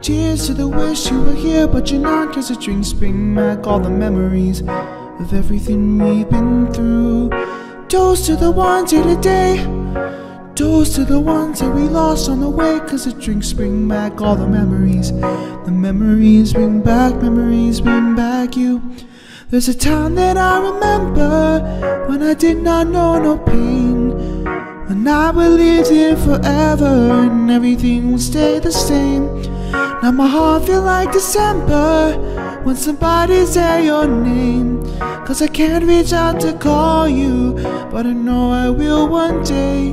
Cheers to the wish you were here, but you're not, 'cause the drinks bring back all the memories of everything we've been through. Toast to the ones here today. Toast to the ones that we lost on the way, 'cause the drinks bring back all the memories. The memories bring back you. There's a time that I remember when I did not know no pain, when I believed in forever and everything would stay the same. Now my heart feel like December when somebody say your name, 'cause I can't reach out to call you, but I know I will one day.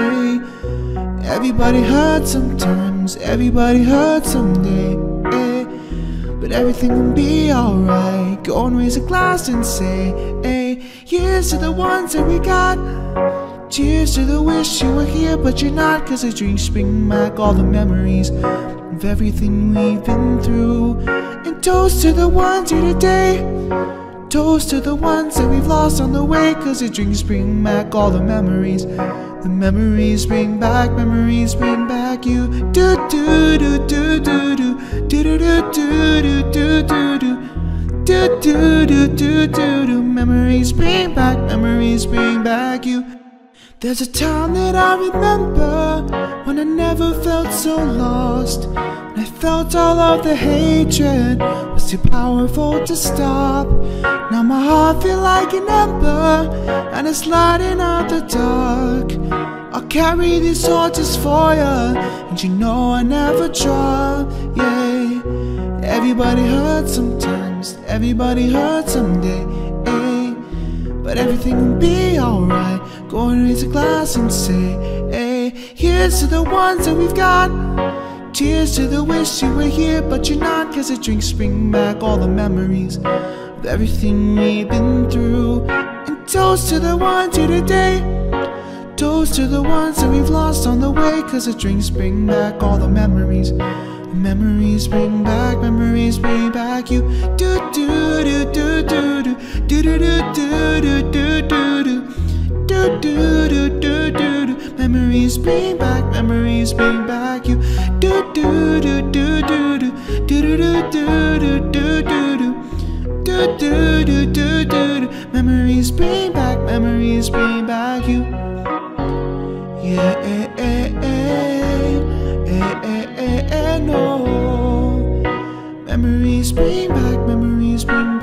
Everybody hurts sometimes, everybody hurts someday, but everything will be alright. Go and raise a glass and say, here's to the ones that we got. Cheers to the wish you were here, but you're not, 'cause the drinks bring back all the memories of everything we've been through. And toast to the ones here today. Toast to the ones that we've lost on the way, 'cause the drinks bring back all the memories. The memories bring back you. Do do do do do do do do do do do do do. Do do do do do do. Memories bring back you. There's a time that I remember when I never felt so lost, when I felt all of the hatred was too powerful to stop. Now my heart feel like an ember and it's lighting up the dark. I'll carry these torches for you, and you know I never drop. Yeah, everybody hurts sometimes, everybody hurts someday, but everything will be alright. Go and raise a glass and say, here's to the ones that we've got. Cheers to the wish you were here, but you're not, 'cause the drinks bring back all the memories of everything we've been through. And toast to the ones here today. Toast to the ones that we've lost on the way, 'cause the drinks bring back all the memories. The memories bring back you. Do do do do do do do do do do do do do. Do do do do do do. Memories bring back you. Do do do do do do do do do do do do do. Do do do do do. Memories bring back you. Yeah, no. Memories bring back